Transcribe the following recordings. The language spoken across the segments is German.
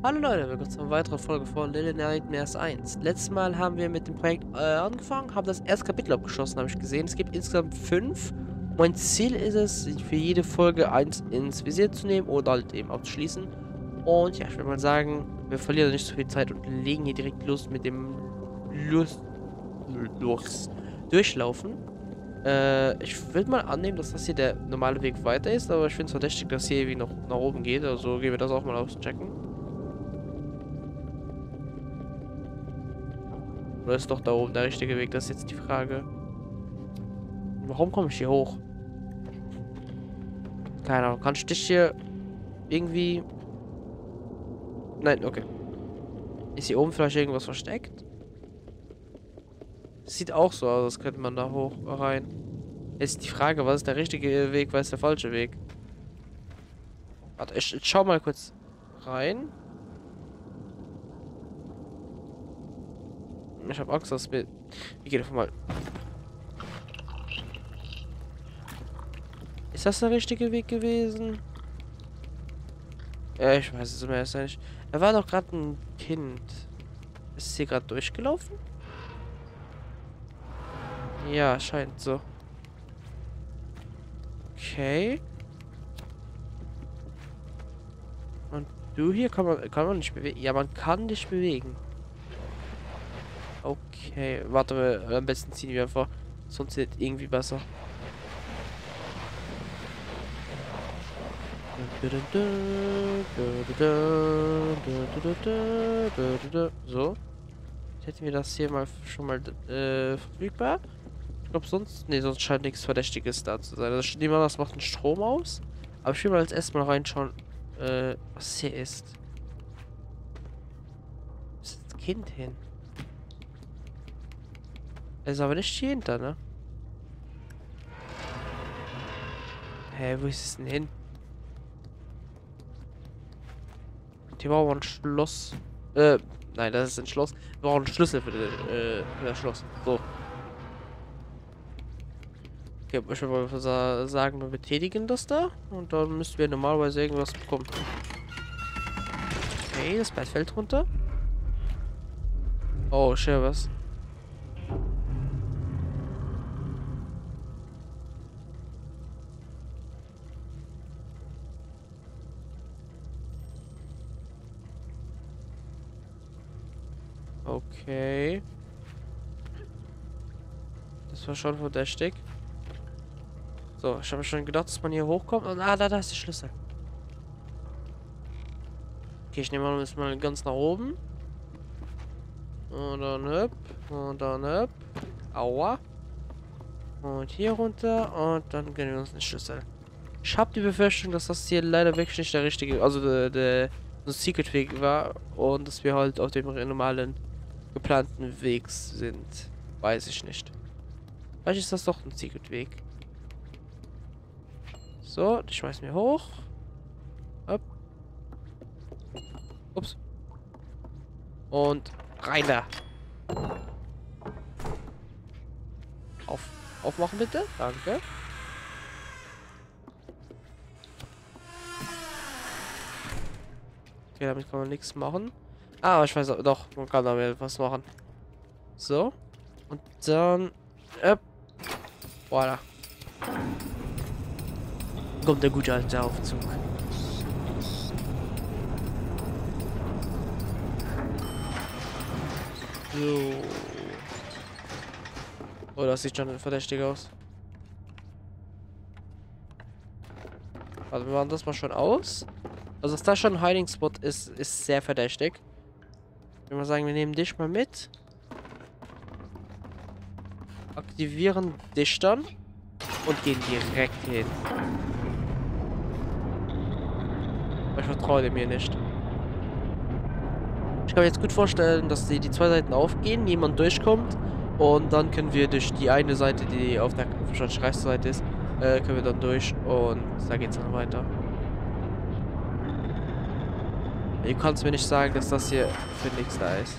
Hallo Leute, willkommen zu einer weiteren Folge von Little Nightmares 1. Letztes Mal haben wir mit dem Projekt angefangen, haben das erste Kapitel abgeschlossen, habe ich gesehen. Es gibt insgesamt 5. Mein Ziel ist es, für jede Folge eins ins Visier zu nehmen oder halt eben abzuschließen. Und ja, ich würde mal sagen, wir verlieren nicht so viel Zeit und legen hier direkt los mit dem Lust, Durchlaufen. Ich würde mal annehmen, dass das hier der normale Weg weiter ist, aber ich finde es verdächtig, dass hier irgendwie noch nach oben geht. Also gehen wir das auch mal auschecken. Oder ist doch da oben der richtige Weg? Das ist jetzt die Frage. Warum komme ich hier hoch? Keine Ahnung. Kann ich dich hier irgendwie... Nein, okay. Ist hier oben vielleicht irgendwas versteckt? Sieht auch so aus, als könnte man da hoch rein. Jetzt die Frage, was ist der richtige Weg, was ist der falsche Weg? Warte, ich schau mal kurz rein. Ich habe Angst, dass wir... Ich gehe einfach mal... Ist das der richtige Weg gewesen? Ja, ich weiß es immer erst nicht. Da war doch gerade ein Kind. Ist es hier gerade durchgelaufen? Ja, scheint so. Okay. Und du hier kann man nicht bewegen. Ja, man kann dich bewegen. Okay, warte, am besten ziehen wir einfach. Sonst wird irgendwie besser. So. Jetzt hätten wir das hier mal schon mal verfügbar. Ich glaube sonst. Ne, sonst scheint nichts Verdächtiges da zu sein. Also nehmen wir, das macht einen Strom aus. Aber ich will mal als erstes mal reinschauen, was hier ist. Wo ist das Kind hin? Er ist aber nicht hier hinter, ne? Hä, wo ist es denn hin? Hier brauchen wir ein Schloss. Nein, das ist ein Schloss. Wir brauchen einen Schlüssel für das Schloss. So. Okay, ich würde mal sagen, wir betätigen das da. Und dann müssten wir normalerweise irgendwas bekommen. Okay, das Bett fällt runter. Oh, shit, was? Okay. Das war schon verdächtig. So, ich habe schon gedacht, dass man hier hochkommt. Und, da ist der Schlüssel. Okay, ich nehme mal, müssen mal ganz nach oben. Und dann hüpp. Und dann hüpp. Aua. Und hier runter. Und dann gönnen wir uns den Schlüssel. Ich habe die Befürchtung, dass das hier leider wirklich nicht der richtige, also der Secret Weg war. Und dass wir halt auf dem normalen geplanten Weg sind. Weiß ich nicht. Vielleicht ist das doch ein Secret Weg. So, ich schmeiß mir hoch. Hopp. Ups. Und rein da. Aufmachen bitte. Danke. Okay, damit kann man nichts machen. Ah, ich weiß auch, doch, man kann damit was machen. So. Und dann. Voilà. Kommt der gute alte Aufzug. So. Oh, das sieht schon verdächtig aus. Warte, wir machen das mal schon aus. Also, dass da schon ein Hiding Spot ist, ist sehr verdächtig. Ich würde mal sagen, wir nehmen dich mal mit. Aktivieren dich dann. Und gehen direkt hin. Aber ich vertraue dem hier nicht. Ich kann mir jetzt gut vorstellen, dass die zwei Seiten aufgehen, jemand durchkommt. Und dann können wir durch die eine Seite, die auf der wahrscheinlich rechten Seite ist, können wir dann durch. Und da geht's dann weiter. Du kannst mir nicht sagen, dass das hier für nichts da ist.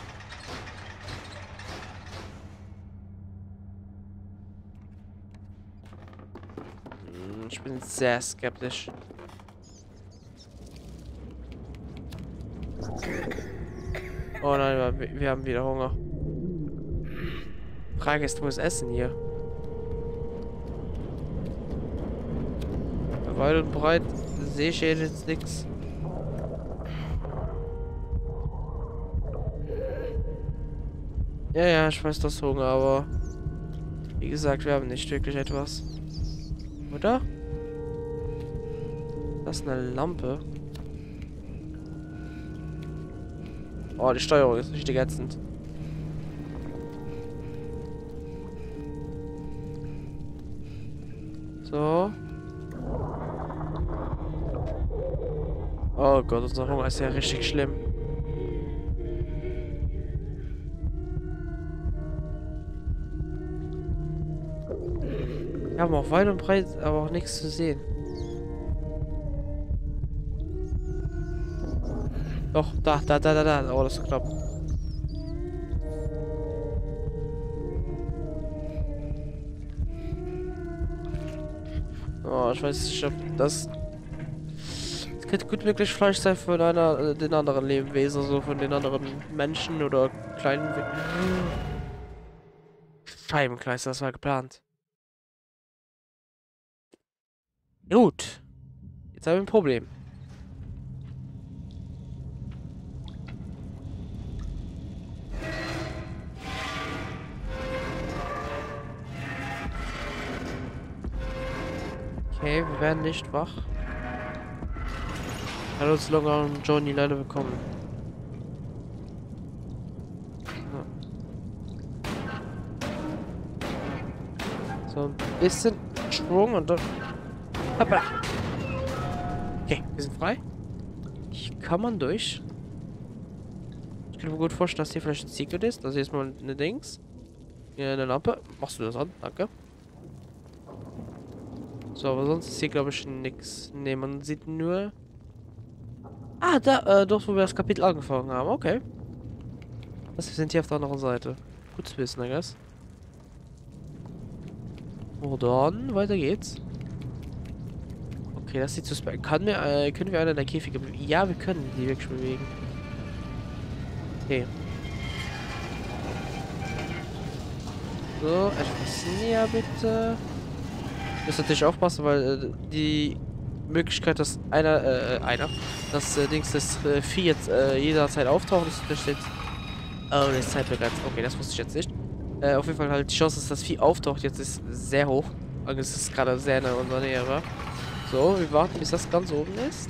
Ich bin sehr skeptisch. Oh nein, wir haben wieder Hunger. Frage ist, wo ist Essen hier? Weit und breit sehe ich hier jetzt nichts. Ja, ja, ich weiß, das Hunger, aber wie gesagt, wir haben nicht wirklich etwas. Oder? Das ist eine Lampe. Oh, die Steuerung ist richtig ätzend. So. Oh Gott, unser Hunger ist ja richtig schlimm. Wir haben auch weit und breit, aber auch nichts zu sehen. Doch, da. Oh, das ist knapp. Oh, ich weiß nicht, ob das... Es könnte gut wirklich Fleisch sein von den anderen Lebewesen, so von den anderen Menschen oder kleinen... Scheibenkleister, das war geplant. Gut. Jetzt haben wir ein Problem. Okay, wir werden nicht wach. Hat uns Longer und Johnny leider bekommen. So ein bisschen Schwung und dann... Hoppala. Okay, wir sind frei. Hier kann man durch. Ich kann mir gut vorstellen, dass hier vielleicht ein Secret ist. Also jetzt mal eine Dings. Hier eine Lampe. Machst du das an? Danke. So, aber sonst ist hier, glaube ich, nichts. Ne, man sieht nur... Ah, da, dort, wo wir das Kapitel angefangen haben. Okay. Also, wir sind hier auf der anderen Seite. Gut zu wissen, I guess. Oh, dann, weiter geht's. Okay, das sieht suspekt. Können wir einen der Käfige bewegen? Ja, wir können die wirklich bewegen. Okay. So, etwas näher bitte. Müsst natürlich aufpassen, weil die Möglichkeit, dass das Dings des Vieh jetzt jederzeit auftaucht, ist jetzt. Oh, das ist zeitbegrenzt. Okay, das wusste ich jetzt nicht. Auf jeden Fall halt die Chance, dass das Vieh auftaucht, jetzt ist sehr hoch. Also es ist gerade sehr in unserer Nähe, war. So, wir warten, bis das ganz oben ist.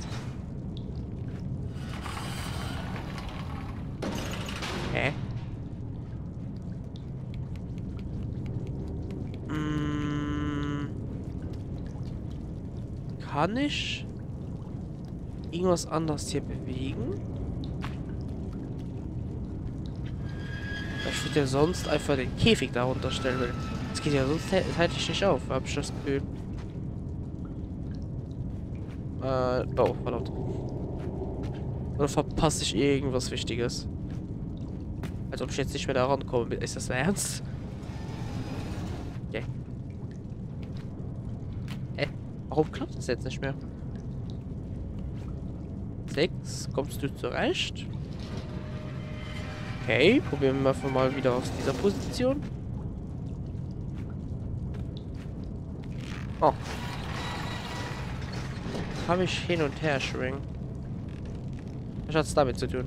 Hä? Kann ich irgendwas anderes hier bewegen? Ich würde ja sonst einfach den Käfig da runterstellen, weil das geht ja sonst halte ich nicht auf, habe ich das Gefühl. Oh, verdammt. Oder verpasse ich irgendwas Wichtiges? Als ob ich jetzt nicht mehr da rankomme. Ist das ernst? Okay. Warum klappt das jetzt nicht mehr? 6, kommst du zurecht? Okay, probieren wir einfach mal wieder aus dieser Position. Oh. Habe ich hin und her schwingen. Was hat es damit zu tun?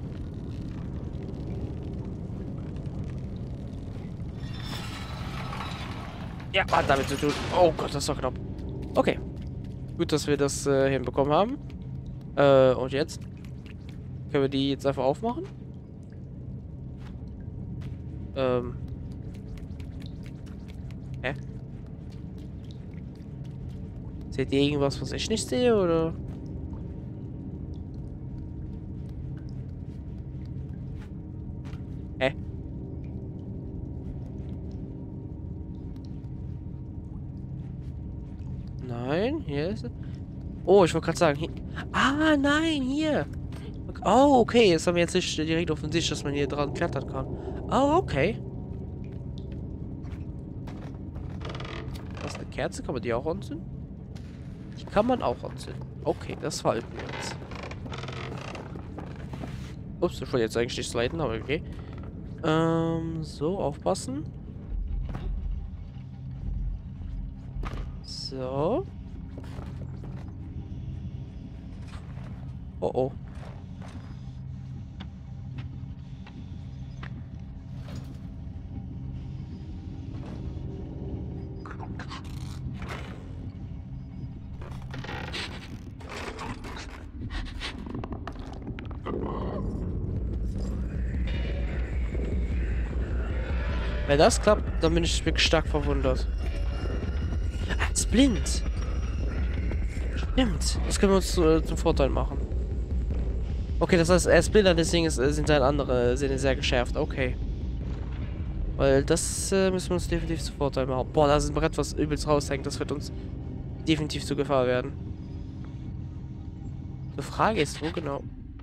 Ja, hat damit zu tun. Oh Gott, das ist doch knapp. Okay. Gut, dass wir das hinbekommen haben. Und jetzt? Können wir die jetzt einfach aufmachen? Hä? Seht ihr irgendwas, was ich nicht sehe, oder? Hä? Nein, hier ist... Oh, ich wollte gerade sagen, hier... Ah, nein, hier! Oh, okay, jetzt haben wir jetzt nicht direkt offensichtlich, dass man hier dran klettern kann. Oh, okay. Das ist eine Kerze, kann man die auch anzünden? Die kann man auch anzünden. Okay, das verhalten wir jetzt. Ups, ich wollte jetzt eigentlich nicht sliden, aber okay. So, aufpassen. So. Oh oh. Wenn das klappt, dann bin ich wirklich stark verwundert. Ah, ist blind. Stimmt. Das können wir uns zum Vorteil machen. Okay, das heißt, er ist blind, deswegen sind seine andere Sinne sehr geschärft. Okay. Weil das müssen wir uns definitiv zum Vorteil machen. Boah, da ist ein Brett, was übelst raushängt. Das wird uns definitiv zur Gefahr werden. Die Frage ist, wo genau?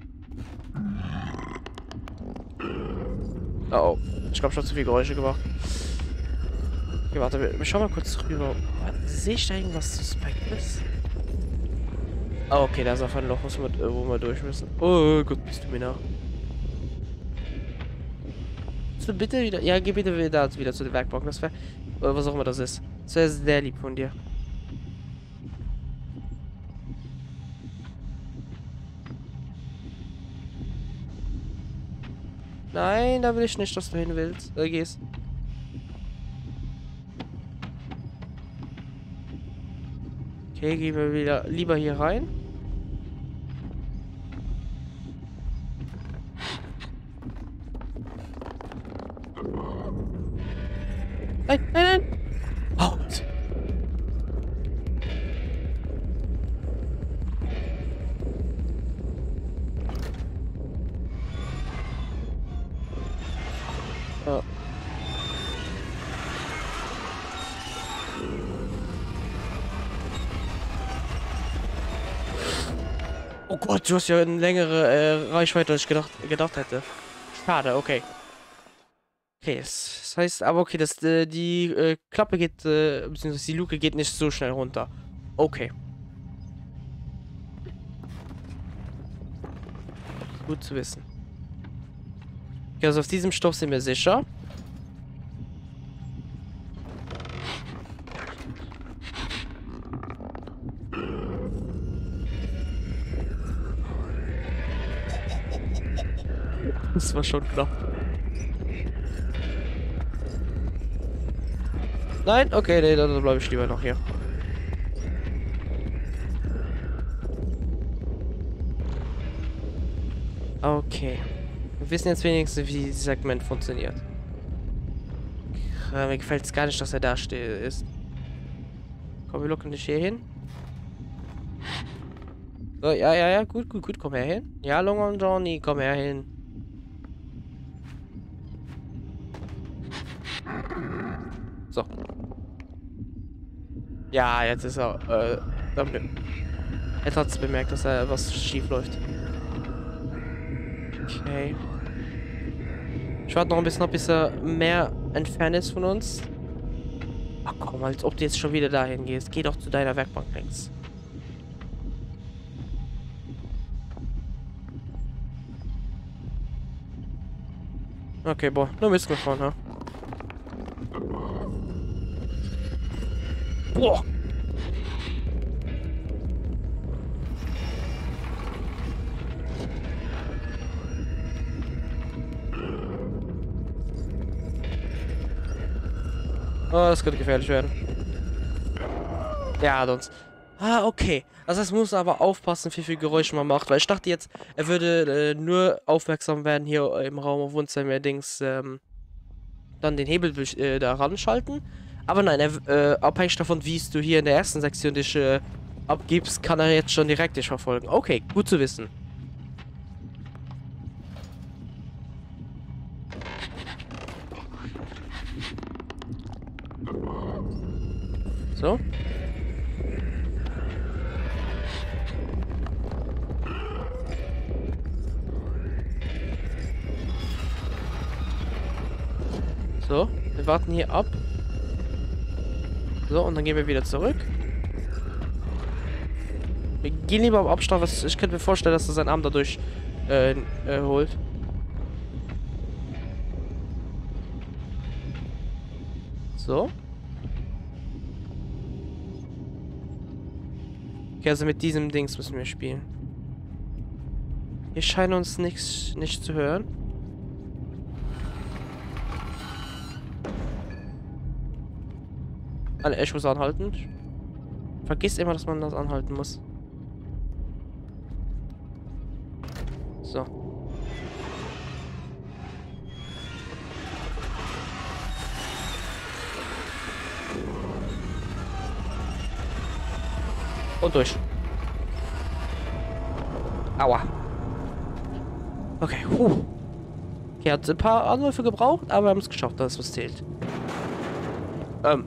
Oh, oh. Ich glaube, ich habe zu viel Geräusche gemacht. Okay, warte, wir schauen mal kurz rüber. Sehe ich da irgendwas Suspektes? Oh, okay, da ist einfach ein Loch, wo wir durch müssen. Oh Gott, bist du mir nach. Kannst du bitte wieder... Ja, geh bitte wieder zu den Werkbanken. Das wäre... Oder was auch immer das ist. Das wäre sehr lieb von dir. Nein, da will ich nicht, dass du hin willst. Gehst. Okay, gehen wir wieder lieber hier rein. Nein, nein, nein! Halt! Oh. Oh Gott, du hast ja eine längere Reichweite, als ich gedacht hätte. Schade, okay. Okay, das heißt, aber okay, die Klappe geht, beziehungsweise die Luke geht nicht so schnell runter. Okay. Gut zu wissen. Okay, also auf diesem Stoff sind wir sicher. Das war schon knapp. Nein? Okay, nee, dann bleibe ich lieber noch hier. Okay. Wir wissen jetzt wenigstens, wie dieses Segment funktioniert. Mir gefällt es gar nicht, dass er da ist. Komm, wir locken dich hier hin. So, ja, gut, komm her hin. Ja, Long und Johnny, komm her hin. So. Ja, jetzt ist er, jetzt hat es bemerkt, dass er was schief läuft. Okay. Ich warte noch ein bisschen, bis er mehr entfernt ist von uns. Ach komm, als ob du jetzt schon wieder dahin gehst. Geh doch zu deiner Werkbank links. Okay, boah, nur Mist gefahren, ha? Boah! Oh, das könnte gefährlich werden. Ja, sonst. Ah, okay. Also das muss aber aufpassen, wie viel Geräusche man macht. Weil ich dachte jetzt, er würde nur aufmerksam werden hier im Raum auf Wohnzimmer-Dings, dann den Hebel da ranschalten. Aber nein, abhängig davon, wie es du hier in der ersten Sektion dich abgibst, kann er jetzt schon direkt dich verfolgen. Okay, gut zu wissen. So. So, wir warten hier ab. So, und dann gehen wir wieder zurück. Wir gehen lieber am Abstand, ich könnte mir vorstellen, dass er seinen Arm dadurch holt. So. Okay, also mit diesem Dings müssen wir spielen. Hier scheint uns nichts nicht zu hören. Ich muss anhalten. Vergiss immer, dass man das anhalten muss. So. Und durch. Aua. Okay, Okay, hat ein paar Anläufe gebraucht, aber wir haben es geschafft, dass es was zählt. Hat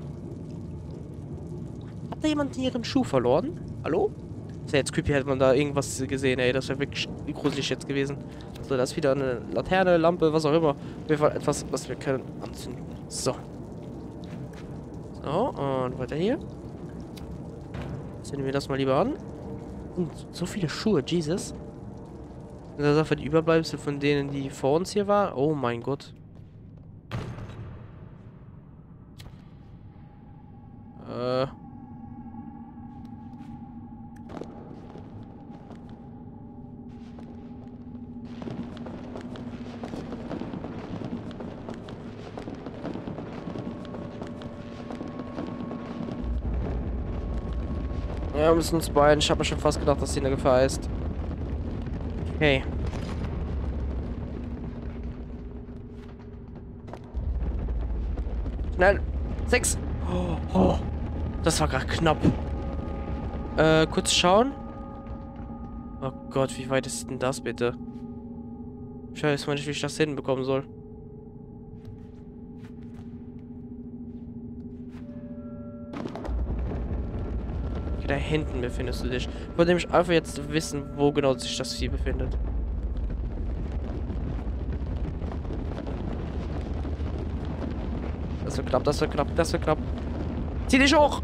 da jemand ihren Schuh verloren? Hallo? Ist ja jetzt creepy, hätte man da irgendwas gesehen, ey. Das wäre wirklich gruselig jetzt gewesen. So, da ist wieder eine Laterne, Lampe, was auch immer. Auf jeden Fall etwas, was wir können anzünden. So. So, und weiter hier. Zünden wir das mal lieber an. Und so viele Schuhe, Jesus. Das ist einfach die Überbleibsel von denen, die vor uns hier waren. Oh mein Gott. Ja, wir müssen uns beeilen. Ich habe mir schon fast gedacht, dass sie eine Gefahr ist. Okay. Schnell. 6. Oh, das war gerade knapp. Kurz schauen. Oh Gott, wie weit ist denn das bitte? Ich weiß mal nicht, wie ich das hinbekommen soll. Okay, da hinten befindest du dich. Ich wollte nämlich einfach jetzt wissen, wo genau sich das Vieh befindet. Das wird knapp, das wird knapp, das wird knapp. Zieh dich hoch!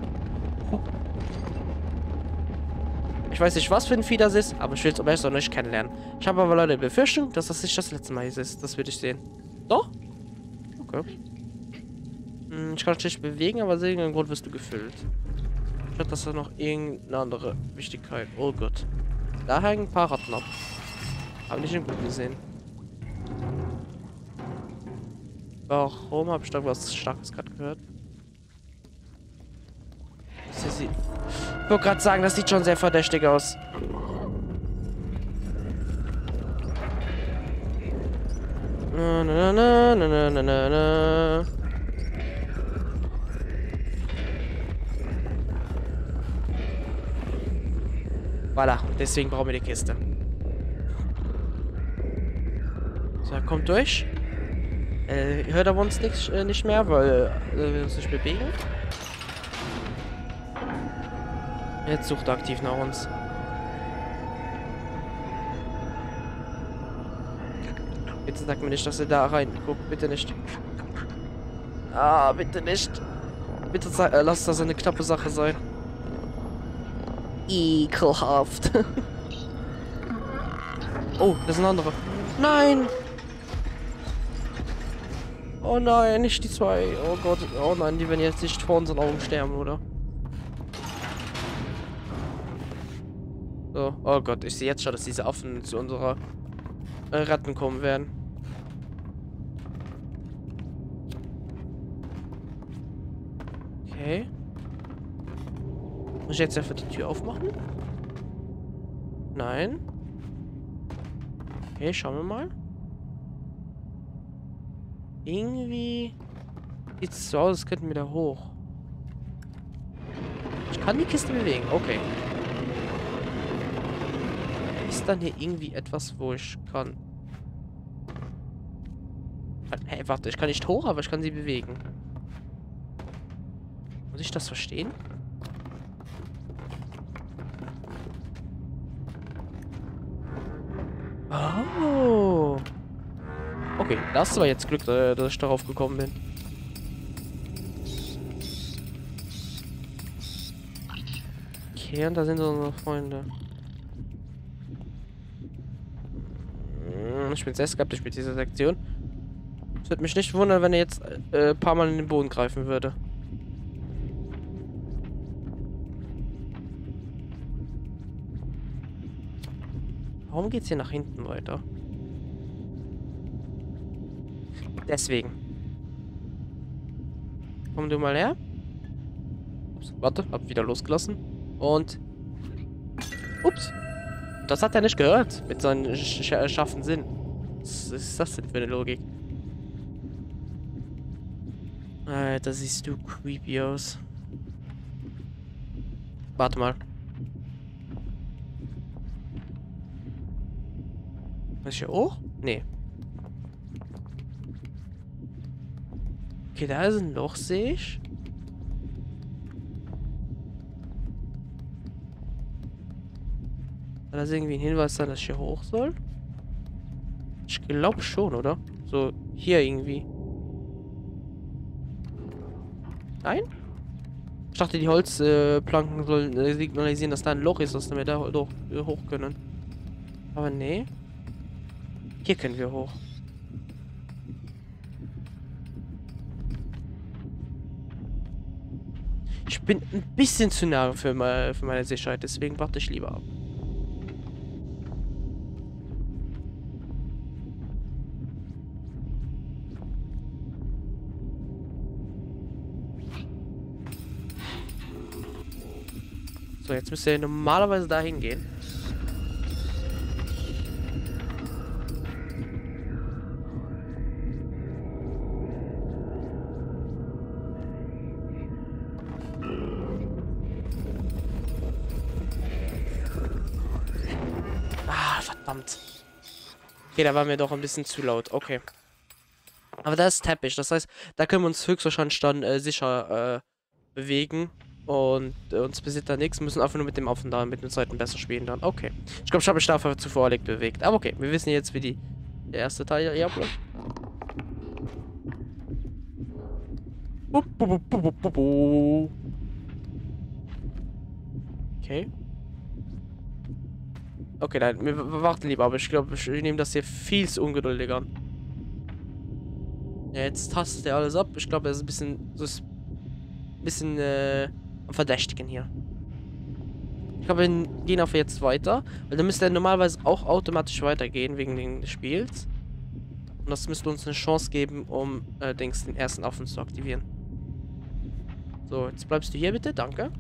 Ich weiß nicht, was für ein Vieh das ist, aber ich will es am besten noch nicht kennenlernen. Ich habe aber leider die Befürchtung, dass das nicht das letzte Mal ist. Das würde ich sehen. Doch? Okay. Ich kann dich nicht bewegen, aber aus irgendeinem Grund wirst du gefüllt. Ich hatte das da noch irgendeine andere Wichtigkeit. Oh Gott. Da hängen ein paar Ratten ab. Habe nicht im Gut gesehen. Warum habe ich da was Starkes gerade gehört? Ich wollte gerade sagen, das sieht schon sehr verdächtig aus. Na, na, na, na, na, na, na. Voilà, deswegen brauchen wir die Kiste. So, er kommt durch. Hört aber uns nicht mehr, weil wir uns nicht bewegen. Jetzt sucht er aktiv nach uns. Bitte sag mir nicht, dass er da reinguckt. Bitte nicht. Ah, bitte nicht. Bitte lass das eine knappe Sache sein. Ekelhaft. Oh, das ist ein anderer. Nein! Oh nein, nicht die zwei. Oh Gott. Oh nein, die werden jetzt nicht vor unseren Augen sterben, oder? So. Oh Gott, ich sehe jetzt schon, dass diese Affen zu unserer Ratten kommen werden. Okay. Muss ich jetzt einfach die Tür aufmachen? Nein. Okay, schauen wir mal. Irgendwie sieht es so aus, als könnten wir da hoch. Ich kann die Kiste bewegen. Okay. Ist dann hier irgendwie etwas, wo ich kann... Hey, warte, ich kann nicht hoch, aber ich kann sie bewegen. Muss ich das verstehen? Oh. Okay, das war jetzt Glück, dass ich darauf gekommen bin. Okay, und da sind unsere Freunde. Ich bin sehr skeptisch mit dieser Sektion. Es würde mich nicht wundern, wenn er jetzt ein paar Mal in den Boden greifen würde. Warum geht's hier nach hinten weiter? Deswegen. Komm du mal her. Ups, warte, hab wieder losgelassen. Und... Ups. Das hat er nicht gehört. Mit seinem scharfen Sinn. Was ist das denn für eine Logik? Alter, siehst du creepy aus. Warte mal. Was ist hier hoch? Nee. Okay, da ist ein Loch, sehe ich. Kann das irgendwie ein Hinweis sein, dass ich hier hoch soll? Ich glaube schon, oder? So, hier irgendwie. Nein? Ich dachte, die Holzplanken sollen signalisieren, dass da ein Loch ist, dass wir da hoch können. Aber nee. Hier können wir hoch. Ich bin ein bisschen zu nah für meine Sicherheit, deswegen warte ich lieber ab. So, jetzt müsst ihr normalerweise dahin gehen. Ah, verdammt. Okay, da war mir doch ein bisschen zu laut. Okay. Aber da ist Teppich. Das heißt, da können wir uns höchstwahrscheinlich dann sicher bewegen. Und uns passiert da nichts. Müssen einfach nur mit dem Auf und da mit den Zeiten besser spielen dann. Okay. Ich glaube, ich habe mich dafür zuvor bewegt. Aber okay, wir wissen jetzt, wie der erste Teil hier abläuft. Okay. Okay, nein, wir warten lieber, aber ich glaube, ich nehme das hier viel zu ungeduldig an. Ja, jetzt tastet er alles ab. Ich glaube, er ist ein bisschen am Verdächtigen hier. Ich glaube, wir gehen auf jetzt weiter, weil dann müsste er normalerweise auch automatisch weitergehen wegen des Spiels. Und das müsste uns eine Chance geben, um den ersten Affen zu aktivieren. So, jetzt bleibst du hier bitte, danke.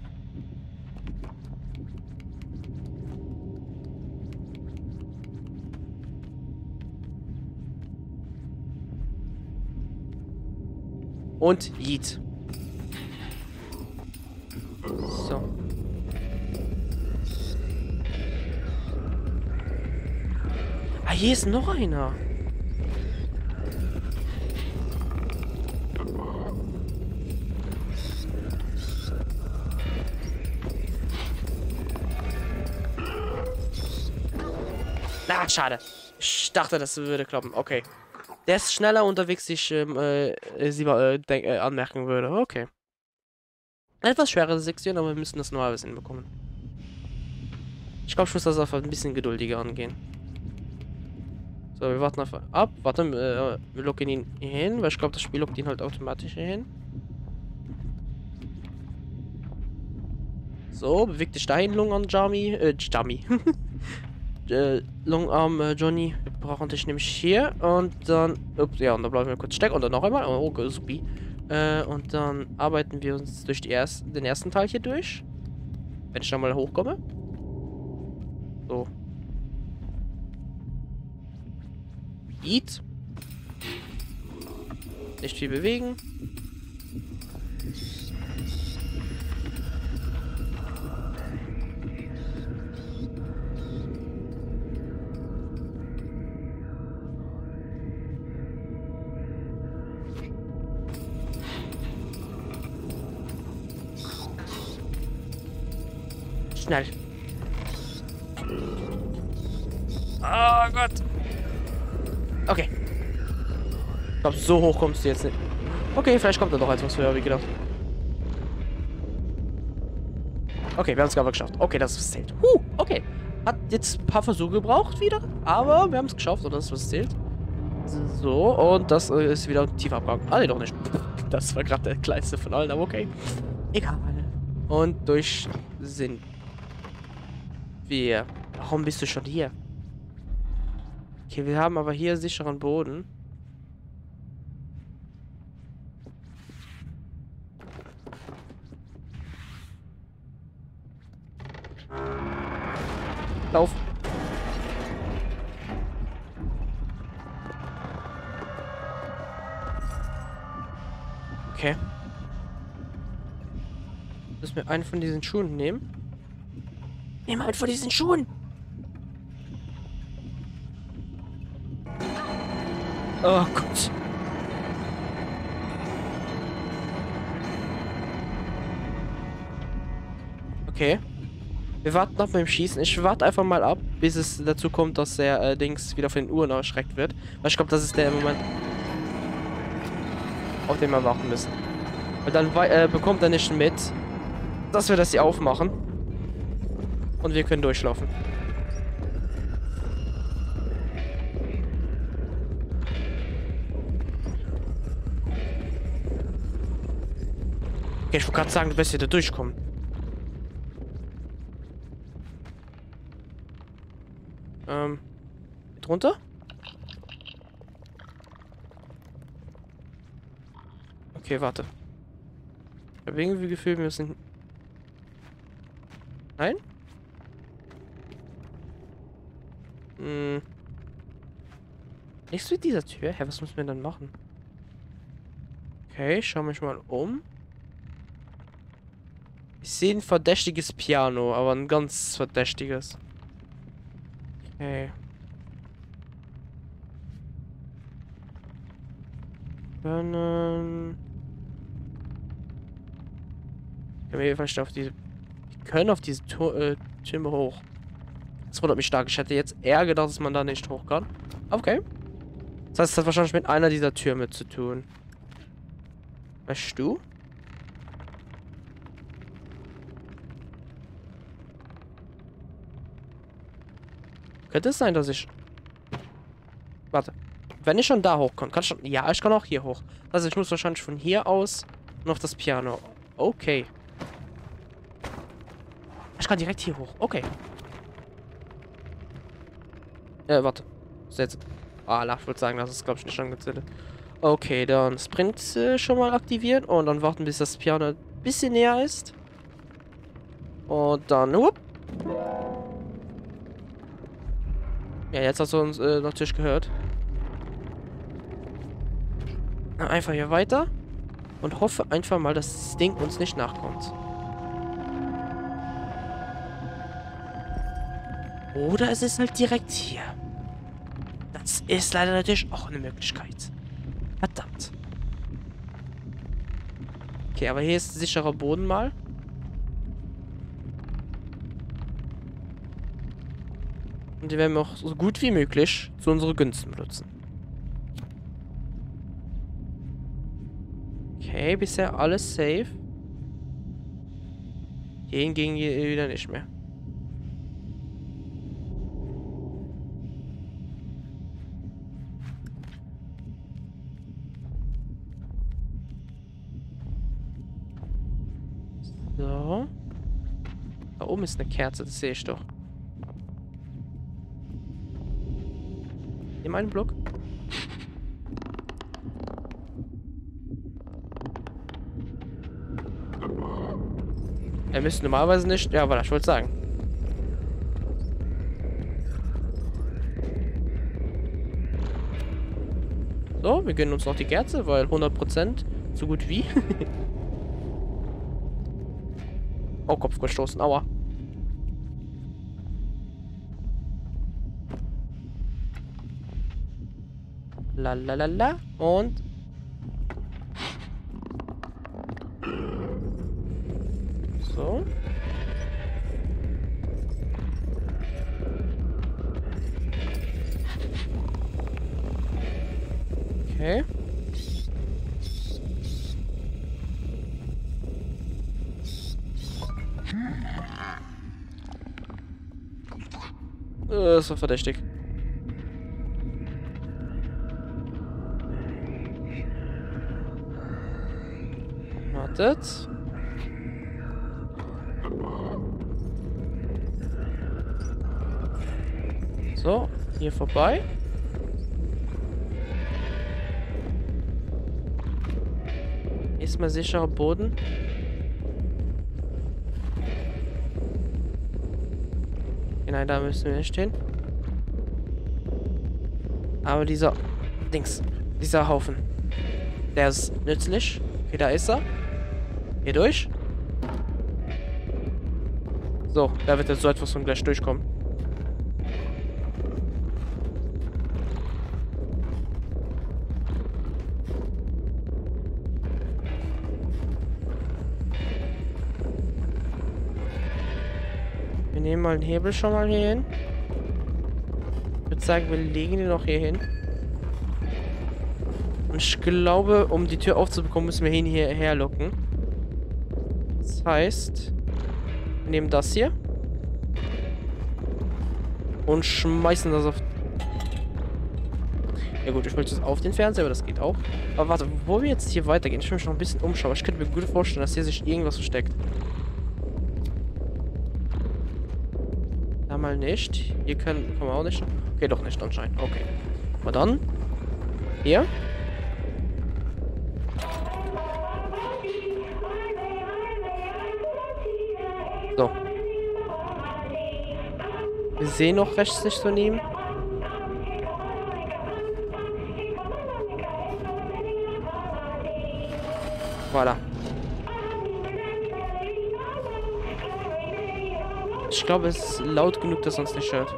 Und Yeet. So. Ah, hier ist noch einer. Ah, schade. Ich dachte, das würde klappen. Okay. Der ist schneller unterwegs, ich anmerken würde. Okay. Etwas schwere Sektion, aber wir müssen das normalerweise hinbekommen. Ich glaube, ich muss das einfach ein bisschen geduldiger angehen. So, wir warten einfach ab. Warte, wir locken ihn hier hin, weil ich glaube, das Spiel lockt ihn halt automatisch hier hin. So, beweg dich dahin, Lungarm Johnny. Lungarm Johnny. Wir brauchen dich nämlich hier. Und dann. Ups, ja, und dann bleiben wir kurz stecken. Und dann noch einmal. Oh, okay, supi. Und dann arbeiten wir uns durch den ersten Teil hier durch. Wenn ich dann mal hochkomme. So. Eat. Nicht viel bewegen. Schnell. Oh Gott. Okay. Ich glaube, so hoch kommst du jetzt nicht. Okay, vielleicht kommt er doch etwas höher, wie gedacht. Okay, wir haben es aber geschafft. Okay, das ist was zählt. Okay. Hat jetzt ein paar Versuche gebraucht wieder, aber wir haben es geschafft und das ist was zählt. So, und das ist wieder ein tiefer Abgang. Ah, nee, doch nicht. Das war gerade der kleinste von allen, aber okay. Egal. Und durch sind wir. Warum bist du schon hier? Okay, wir haben aber hier sicheren Boden. Lauf. Okay. Müssen wir einen von diesen Schuhen nehmen? Nimm einen von diesen Schuhen! Oh Gott. Okay. Wir warten ab mit dem Schießen. Ich warte einfach mal ab, bis es dazu kommt, dass der Dings wieder von den Uhren erschreckt wird. Weil ich glaube, das ist der Moment, auf den wir warten müssen. Weil dann bekommt er nicht mit, dass wir das hier aufmachen. Und wir können durchlaufen. Okay, ich wollte gerade sagen, du wirst hier da durchkommen. Drunter? Okay, warte. Ich habe irgendwie Gefühl, wir müssen... Nein? Nichts mit dieser Tür? Hä, was müssen wir dann machen? Okay, ich schau mich mal um. Ich sehe ein verdächtiges Piano, aber ein ganz verdächtiges. Okay. Können wir vielleicht auf diese... Wir können auf diese Türme hoch. Das wundert mich stark. Ich hätte jetzt eher gedacht, dass man da nicht hoch kann. Okay. Das heißt, es hat wahrscheinlich mit einer dieser Türme zu tun. Weißt du? Könnte es sein, dass ich... Warte. Wenn ich schon da hoch kann ich schon... Ja, ich kann auch hier hoch. Also ich muss wahrscheinlich von hier aus noch das Piano. Okay. Ich kann direkt hier hoch. Okay. Warte. Jetzt. Ah, ich wollte sagen, das ist, glaube ich, nicht angezündet. Okay, dann Sprint schon mal aktivieren. Und dann warten, bis das Piano ein bisschen näher ist. Und dann... Whoop. Ja, jetzt hast du uns natürlich gehört. Einfach hier weiter. Und hoffe einfach mal, dass das Ding uns nicht nachkommt. Oder es ist halt direkt hier. Das ist leider natürlich auch eine Möglichkeit. Verdammt. Okay, aber hier ist sicherer Boden mal. Und die werden wir auch so gut wie möglich zu unseren Gunsten benutzen. Okay, bisher alles safe. Hier hingegen wieder nicht mehr. So. Da oben ist eine Kerze, das sehe ich doch. Nimm einen Block. Er müsste normalerweise nicht... Ja, aber ich wollte sagen. So, wir gönnen uns noch die Kerze, weil 100% so gut wie. Oh, Kopf gestoßen. Aua. Lalalala. Und... So. Okay. Das war verdächtig. Wartet. So, hier vorbei. Diesmal sicherer Boden. Nein, da müssen wir nicht hin. Aber dieser dieser Haufen, der ist nützlich. Okay, da ist er. Hier durch. So, da wird jetzt so etwas von gleich durchkommen. Wir nehmen mal den Hebel schon mal hier hin. Ich würde sagen, wir legen ihn noch hier hin. Und ich glaube, um die Tür aufzubekommen, müssen wir ihn hierher locken. Das heißt, wir nehmen das hier. Und schmeißen das auf... Ja gut, ich wollte es auf den Fernseher, aber das geht auch. Aber warte, bevor wir jetzt hier weitergehen, ich will mich noch ein bisschen umschauen. Ich könnte mir gut vorstellen, dass hier sich irgendwas versteckt. Da mal nicht. Hier können wir auch nicht. Okay, doch nicht anscheinend. Okay. Aber dann. Hier. So. Wir sehen noch rechts nicht von ihm. Voilà. Ich glaube, es ist laut genug, dass er uns nicht hört.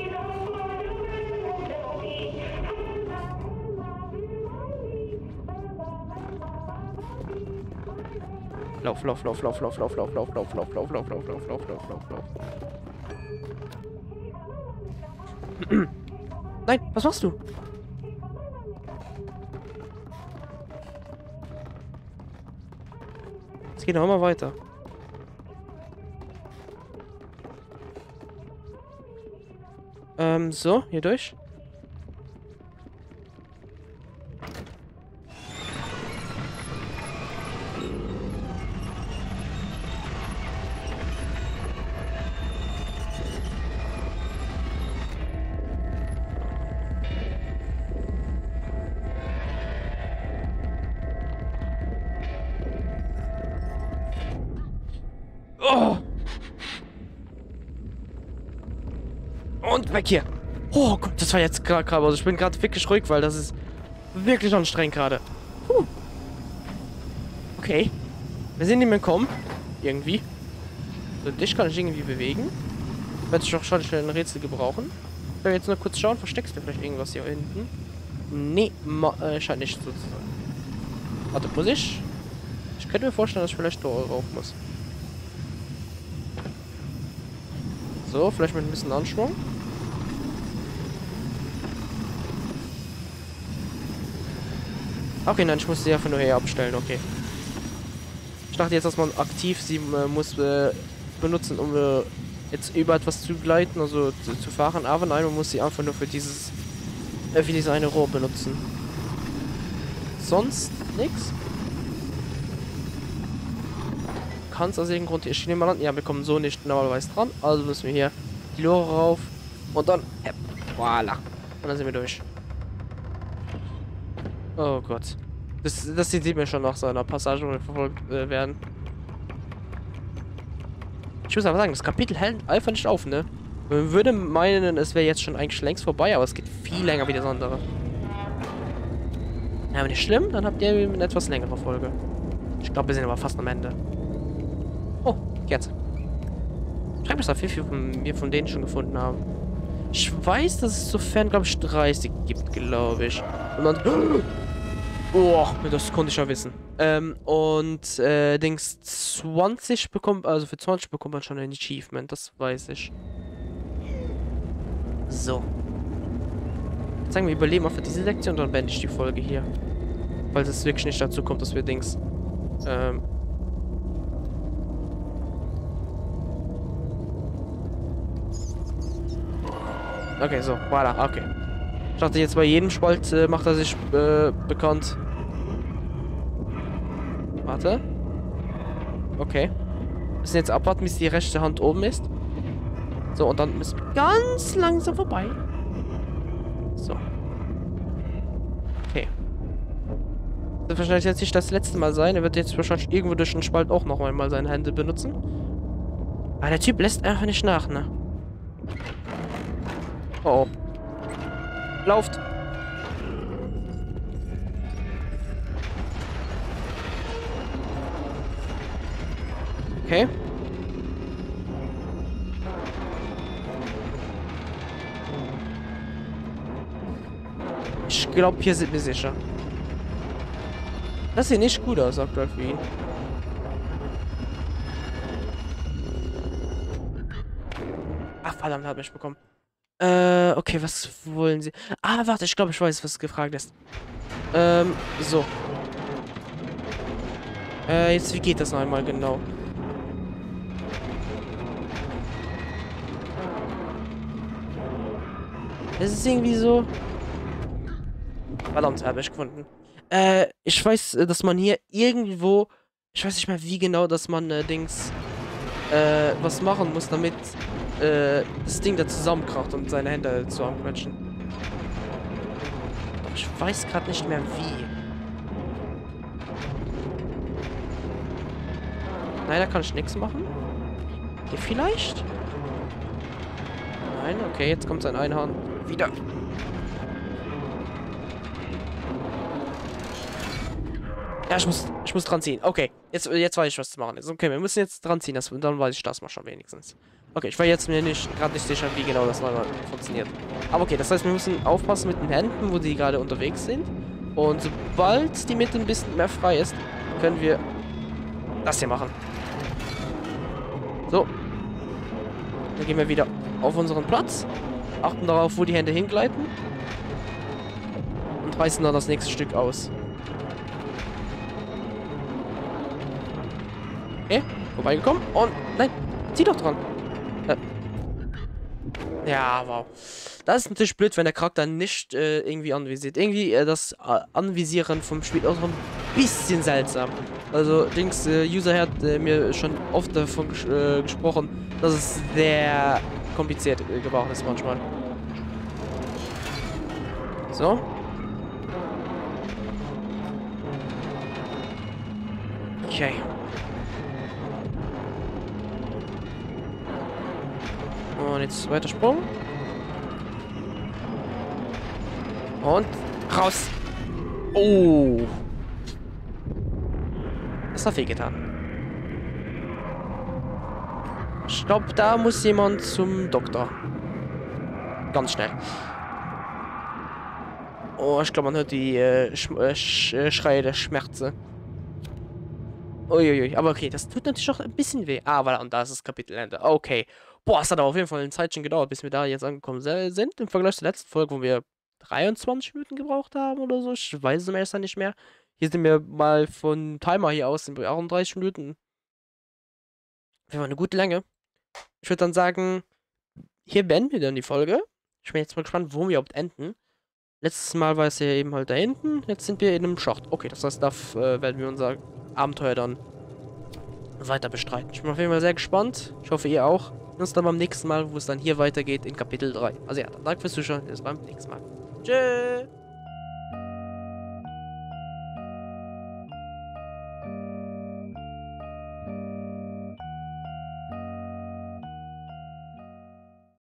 Lauf, lauf, lauf, lauf, lauf, lauf, lauf, lauf, lauf, lauf, lauf, lauf, lauf, lauf, lauf, lauf, lauf, lauf. Nein, was machst du? Es geht noch immer weiter. So, hier durch. Oh! Und weg hier. Oh Gott, das war jetzt gerade. Also ich bin gerade wirklich ruhig, weil das ist wirklich anstrengend gerade. Okay. Wir sind nicht mehr kommen. Irgendwie. So, dich kann ich irgendwie bewegen. Werde ich doch schon schnell ein Rätsel gebrauchen. Ich will jetzt nur kurz schauen. Versteckst du vielleicht irgendwas hier hinten? Nee, scheint nicht so zu sein. Warte, muss ich? Ich könnte mir vorstellen, dass ich vielleicht da rauf muss. So, vielleicht mit ein bisschen Anschwung. Okay, nein, ich muss sie einfach nur hier abstellen, okay. Ich dachte jetzt, dass man aktiv sie muss benutzen, um jetzt über etwas zu gleiten, also zu fahren. Aber nein, man muss sie einfach nur für dieses eine Rohr benutzen. Sonst nichts. Kannst aus irgendeinem Grund hier. Ich nehme mal an, ja, wir kommen so nicht normalerweise dran. Also müssen wir hier die Lore rauf und dann voilà. Und dann sind wir durch. Oh Gott. Das sieht mir schon nach so einer Passage, wo wir verfolgt werden. Ich muss aber sagen, das Kapitel hält einfach nicht auf, ne? Man würde meinen, es wäre jetzt schon eigentlich längst vorbei, aber es geht viel länger wie das andere. Ja, aber nicht schlimm, dann habt ihr eine etwas längere Folge. Ich glaube, wir sind aber fast am Ende. Oh, jetzt. Schreibt mir das, wie viel wir von denen schon gefunden haben. Ich weiß, dass es sofern, glaube ich, 30 gibt, glaube ich. Und dann... Oh, das konnte ich ja wissen. Dings 20 bekommt, also für 20 bekommt man schon ein Achievement, das weiß ich. So. Jetzt sagen wir, überleben wir für diese Lektion, dann beende ich die Folge hier. Falls es wirklich nicht dazu kommt, dass wir Dings, okay, so, voilà, okay. Ich dachte jetzt bei jedem Spalt macht er sich bekannt. Warte. Okay. Wir müssen jetzt abwarten, bis die rechte Hand oben ist. So, und dann müssen wir ganz langsam vorbei. So. Okay. Das wird wahrscheinlich jetzt nicht das letzte Mal sein. Er wird jetzt wahrscheinlich irgendwo durch den Spalt auch noch einmal seine Hände benutzen. Aber der Typ lässt einfach nicht nach, ne? Oh, oh. Lauft. Okay. Ich glaube, hier sind wir sicher. Das sieht nicht gut aus, aktuell für ihn. Ach, verdammt, hat mich bekommen. Okay, was wollen Sie? Ah, warte, ich glaube, ich weiß, was gefragt ist. So. Jetzt, wie geht das noch einmal genau? Es ist irgendwie so... Verdammt, habe ich gefunden. Ich weiß, dass man hier irgendwo... Ich weiß nicht mehr, wie genau, dass man, was machen muss, damit, das Ding da zusammenkracht und seine Hände zusammenquetschen. Doch ich weiß gerade nicht mehr, wie. Nein, da kann ich nichts machen. Hier vielleicht? Nein, okay, jetzt kommt sein Einhorn. Wieder. Ja, ich muss dran ziehen. Okay, jetzt weiß ich, was zu machen ist. Okay, wir müssen jetzt dran ziehen, dann weiß ich das mal schon wenigstens. Okay, ich war jetzt mir gerade nicht sicher, wie genau das nochmal funktioniert. Aber okay, das heißt, wir müssen aufpassen mit den Händen, wo die gerade unterwegs sind. Und sobald die Mitte ein bisschen mehr frei ist, können wir das hier machen. So. Dann gehen wir wieder auf unseren Platz. Achten darauf, wo die Hände hingleiten. Und reißen dann das nächste Stück aus. Okay, vorbeigekommen. Und nein, zieh doch dran. Ja, wow. Das ist natürlich blöd, wenn der Charakter nicht irgendwie anvisiert. Irgendwie das Anvisieren vom Spiel auch so ein bisschen seltsam. Also, User hat mir schon oft davon gesprochen, dass es sehr kompliziert geworden ist manchmal. So. Okay. Und jetzt weiter Sprung. Und raus. Oh. Das hat wehgetan. Ich glaube, da muss jemand zum Doktor. Ganz schnell. Oh, ich glaube, man hört die Schreie der Schmerzen. Uiuiui, aber okay, das tut natürlich auch ein bisschen weh. Ah, voilà, und da ist das Kapitelende. Okay. Boah, es hat aber auf jeden Fall eine Zeit schon gedauert, bis wir da jetzt angekommen sind. Im Vergleich zur letzten Folge, wo wir 23 Minuten gebraucht haben oder so. Ich weiß es im ersten nicht mehr. Hier sind wir mal von Timer hier aus, sind wir 38 Minuten. Wir waren eine gute Länge. Ich würde dann sagen, hier beenden wir dann die Folge. Ich bin jetzt mal gespannt, wo wir überhaupt enden. Letztes Mal war es ja eben halt da hinten. Jetzt sind wir in einem Schacht. Okay, das heißt, da werden wir unser Abenteuer dann weiter bestreiten. Ich bin auf jeden Fall sehr gespannt. Ich hoffe, ihr auch. Wir sehen uns dann beim nächsten Mal, wo es dann hier weitergeht in Kapitel 3. Also ja, dann danke fürs Zuschauen. Bis beim nächsten Mal. Tschüss.